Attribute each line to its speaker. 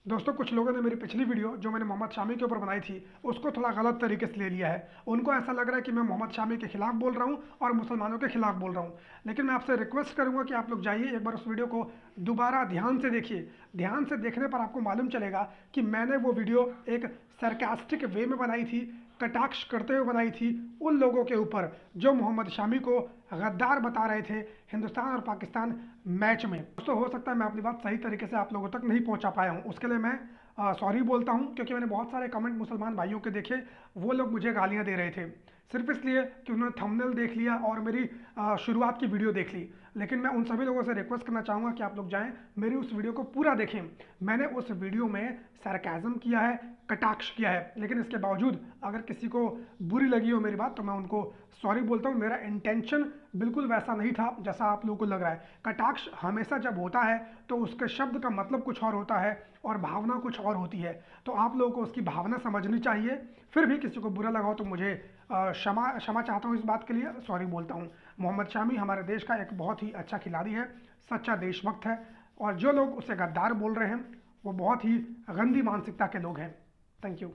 Speaker 1: दोस्तों, कुछ लोगों ने मेरी पिछली वीडियो जो मैंने मोहम्मद शामी के ऊपर बनाई थी उसको थोड़ा गलत तरीके से ले लिया है। उनको ऐसा लग रहा है कि मैं मोहम्मद शामी के खिलाफ बोल रहा हूँ और मुसलमानों के खिलाफ बोल रहा हूँ। लेकिन मैं आपसे रिक्वेस्ट करूंगा कि आप लोग जाइए एक बार उस वीडियो को दोबारा ध्यान से देखिए। ध्यान से देखने पर आपको मालूम चलेगा कि मैंने वो वीडियो एक सरकास्टिक वे में बनाई थी, कटाक्ष करते हुए बनाई थी उन लोगों के ऊपर जो मोहम्मद शामी को गद्दार बता रहे थे हिंदुस्तान और पाकिस्तान मैच में। दोस्तों, हो सकता है मैं अपनी बात सही तरीके से आप लोगों तक नहीं पहुंचा पाया हूं, उसके लिए मैं सॉरी बोलता हूं, क्योंकि मैंने बहुत सारे कमेंट मुसलमान भाइयों के देखे। वो लोग मुझे गालियां दे रहे थे सिर्फ इसलिए कि उन्होंने थंबनेल देख लिया और मेरी शुरुआत की वीडियो देख ली। लेकिन मैं उन सभी लोगों से रिक्वेस्ट करना चाहूँगा कि आप लोग जाएं, मेरी उस वीडियो को पूरा देखें। मैंने उस वीडियो में सरकाज़म किया है, कटाक्ष किया है, लेकिन इसके बावजूद अगर किसी को बुरी लगी हो मेरी बात तो मैं उनको सॉरी बोलता हूँ। मेरा इंटेंशन बिल्कुल वैसा नहीं था जैसा आप लोगों को लग रहा है। कटाक्ष हमेशा जब होता है तो उसके शब्द का मतलब कुछ और होता है और भावना कुछ और होती है, तो आप लोगों को उसकी भावना समझनी चाहिए। फिर भी किसी को बुरा लगा हो तो मुझे क्षमा चाहता हूँ, इस बात के लिए सॉरी बोलता हूँ। मोहम्मद शामी हमारे देश का एक बहुत ही अच्छा खिलाड़ी है, सच्चा देशभक्त है, और जो लोग उसे गद्दार बोल रहे हैं वो बहुत ही गंदी मानसिकता के लोग हैं। Thank you.